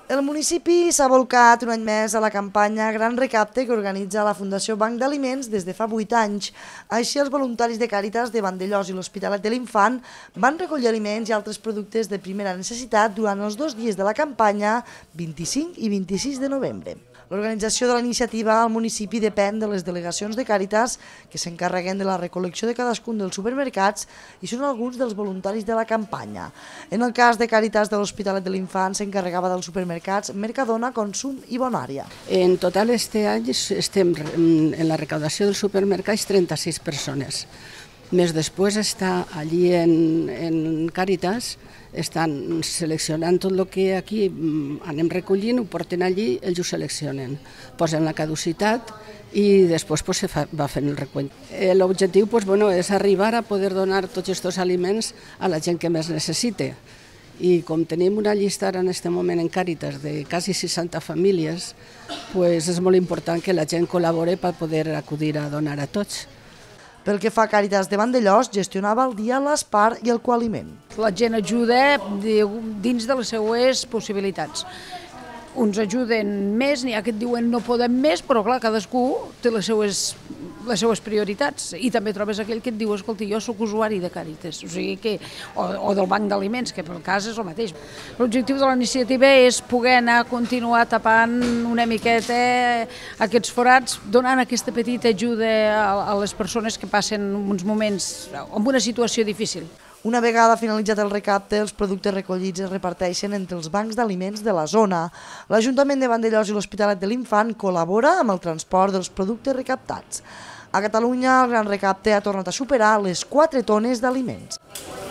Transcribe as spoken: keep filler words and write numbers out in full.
El municipi s'ha volcat un any més a la campanya Gran Recapte que organitza la Fundació Banc d'Aliments des de fa vuit anys. Així, els voluntaris de Càritas de Vandellòs i l'Hospitalet de l'Infant van recollir aliments i altres productes de primera necessitat durant els dos dies de la campanya, vint-i-cinc i vint-i-sis de novembre. L'organització de la iniciativa al municipi depèn de les delegacions de Càritas que s'encarreguen de la recol·lecció de cadascun dels supermercats i són alguns dels voluntaris de la campanya. En el cas de Càritas de l'Hospitalet de l'Infant s'encarregava dels supermercats Mercadona, Consum i Bonària. En total este any estem en la recaudació dels supermercats trenta-sis persones. Més després està allí en, en Càritas, estan seleccionant tot el que aquí anem recollint, ho porten allí, ells ho seleccionen, posen la caducitat i després pues, se fa, va fent el recull. L'objectiu pues, bueno, és arribar a poder donar tots aquests aliments a la gent que més necessite. I com tenim una llista ara en aquest moment en Càritas de quasi seixanta famílies, pues, és molt important que la gent col·labori per poder acudir a donar a tots. Pel que fa a Càritas de Vandellòs, gestionava el dia l'espar i el coaliment. La gent ajuda dins de les seues possibilitats. Uns ajuden més, n'hi ha que et diuen no podem més, però clar, cadascú té les seues, les seues prioritats. I també trobes aquell que et diu, escolta, jo sóc usuari de Càritas, o sigui que, o, o del banc d'aliments, que pel cas és el mateix. L'objectiu de la iniciativa és poder anar a continuar tapant una miqueta aquests forats, donant aquesta petita ajuda a, a les persones que passen uns moments en una situació difícil. Una vegada finalitzat el recapte, els productes recollits es reparteixen entre els bancs d'aliments de la zona. L'Ajuntament de Vandellòs i l'Hospitalet de l'Infant col·labora amb el transport dels productes recaptats. A Catalunya, el Gran Recapte ha tornat a superar les quatre tones d'aliments.